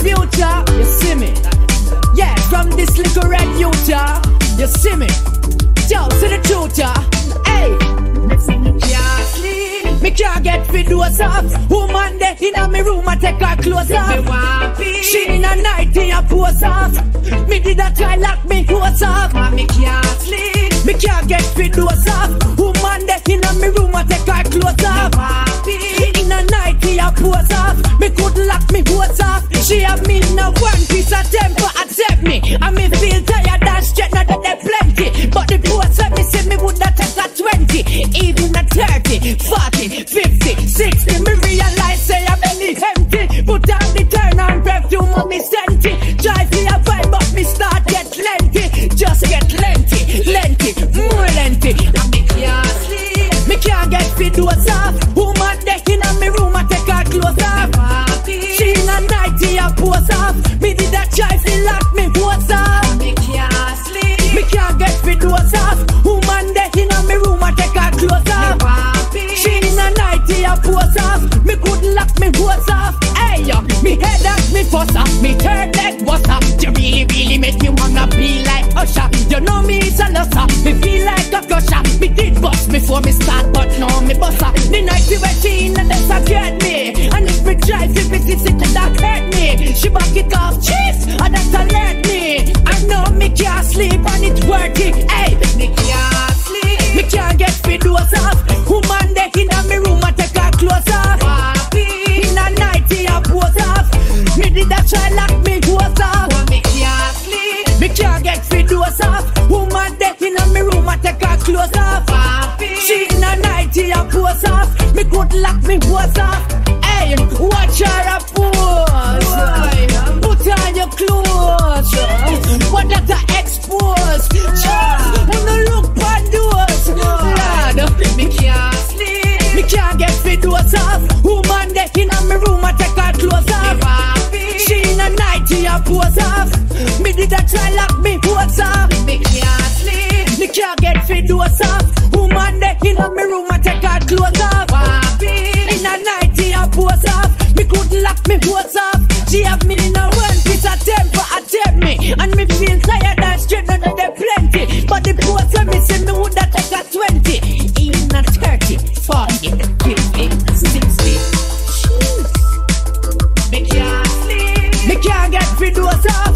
future. You see me? Yeah, from this little red youth, yeah. You see me? Yo, to the truth, yeah. Hey, me can't sleep. Me can't get fit to us off. Woman there in my room, I take her clothes off. She in a nightie, I pose off. Me did a try lock me clothes off. Me can't sleep. Me can't get fit to us off. Woman there in my room, I take her clothes off. In a nightie, I pose off. Me could lock me clothes off. She have me in a one piece of temper, accept me. I me feel tired and straight, now that they plenty. But the post let me say me would not take a 20, even a 30, 40, 50, 60. Me realize say I'm belly empty. Put down the turn on perfume on me senti. Drive me a vibe but me start get lengthy. Just get lengthy, more lengthy. And me can't sleep. Me can't get fit to us off. Woman there in my room, I take her clothes off. She in a nightie, I pose off. Me did a try to lock me clothes off. Me can't sleep. Me can't get fit to us off. Woman there in my room, I take her clothes off. She in a nightie, I pose off. Me could lock me clothes off. Hey, me head up, me fuss up. Me third leg was up. You really make me wanna be like Usher. You know me is a loser. Me feel like a crusher. Me did bust before me start, but now me buster. The night you were teen and that's a get me. And if me drive, you visit it and that hurt me. She back it off, cheese, and that's alert me. I know me can't sleep and it's working. Hey, me can't sleep. Me can't get fit to us off. Woman there in my room, I take her clothes off. In a nightie, I pose off. Me did a try lock me clothes off. Me can't sleep. Me can't get fit to us off. Woman there in my room, I take her clothes off. She in a nightie, I pose off. Me could lock me clothes off. Hey, watch her a pose. Put on your clothes. What that I expose? Wanna look for those. Lord, me can't sleep. Me can't get fit to us off. Woman there in my room, I take her clothes off. She in a nightie, I pose off. Me did a try lock me clothes off. Me can't sleep. Me can't get fit to us off. Woman there in my room, I take her clothes off. In a nightie, I pose off. Me could lock me clothes off. She have me in a one piece of temper, attempt me. And me feel tired and straight, none of them plenty. But the post when me say me woulda take a 20, even a 30, 40, 50, 60. Me can't sleep. Me can't get free doors off.